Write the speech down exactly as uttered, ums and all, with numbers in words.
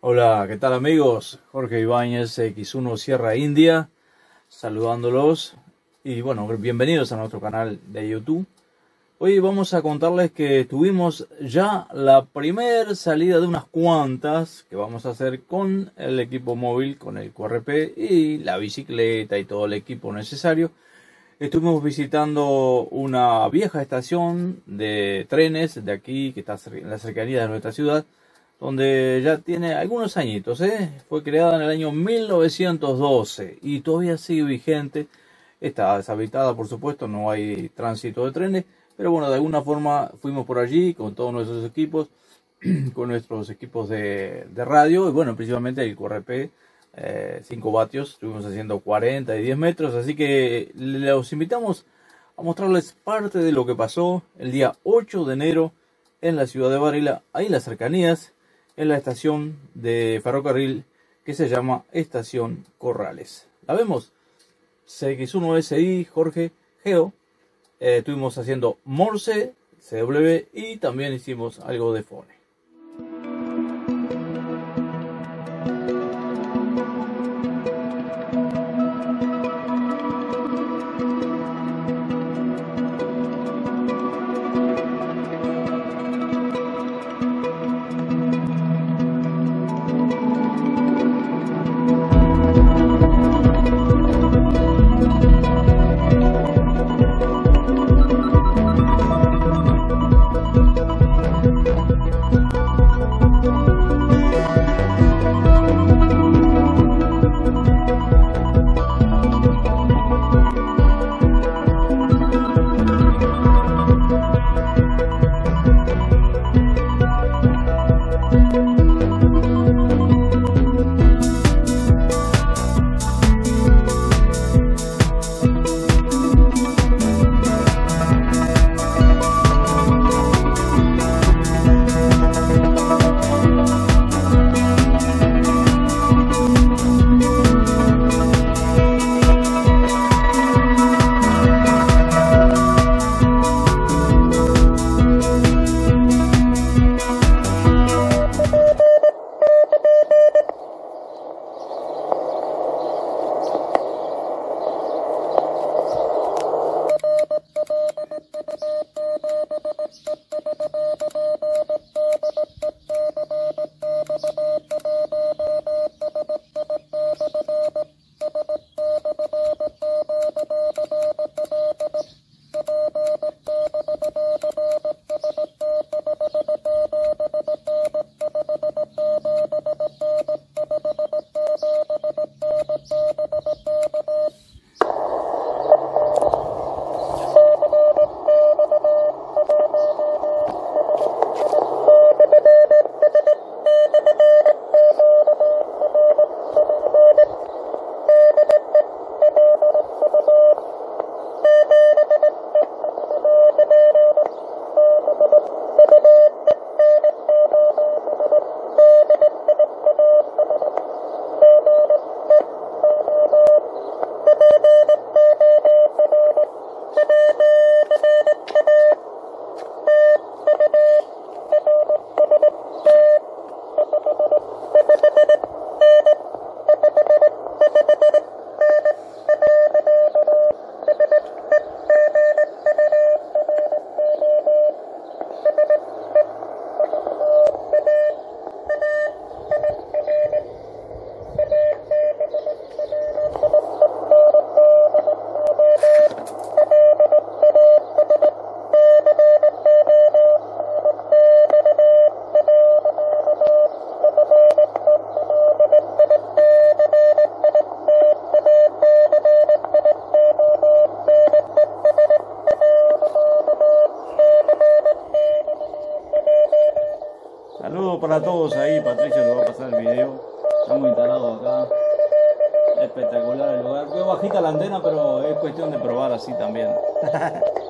Hola, ¿qué tal amigos? Jorge Ibáñez, X uno Sierra India, saludándolos y bueno, bienvenidos a nuestro canal de YouTube. Hoy vamos a contarles que tuvimos ya la primer salida de unas cuantas que vamos a hacer con el equipo móvil, con el Q R P y la bicicleta y todo el equipo necesario. Estuvimos visitando una vieja estación de trenes de aquí, que está en la cercanía de nuestra ciudad, donde ya tiene algunos añitos, ¿eh? Fue creada en el año mil novecientos doce y todavía sigue vigente. Está deshabitada, por supuesto, no hay tránsito de trenes, pero bueno, de alguna forma fuimos por allí con todos nuestros equipos, con nuestros equipos de, de radio y bueno, principalmente el Q R P, eh, cinco vatios, estuvimos haciendo cuarenta y diez metros, así que los invitamos a mostrarles parte de lo que pasó el día ocho de enero en la ciudad de Varela, ahí en las cercanías, en la estación de ferrocarril que se llama Estación Corrales. ¿La vemos? C X uno S I, Jorge, Geo. Eh, estuvimos haciendo Morse, C W y también hicimos algo de Fone. Saludos para todos ahí, Patricia les va a pasar el video. Estamos instalados acá. Espectacular el lugar. Fue bajita la antena, pero es cuestión de probar así también.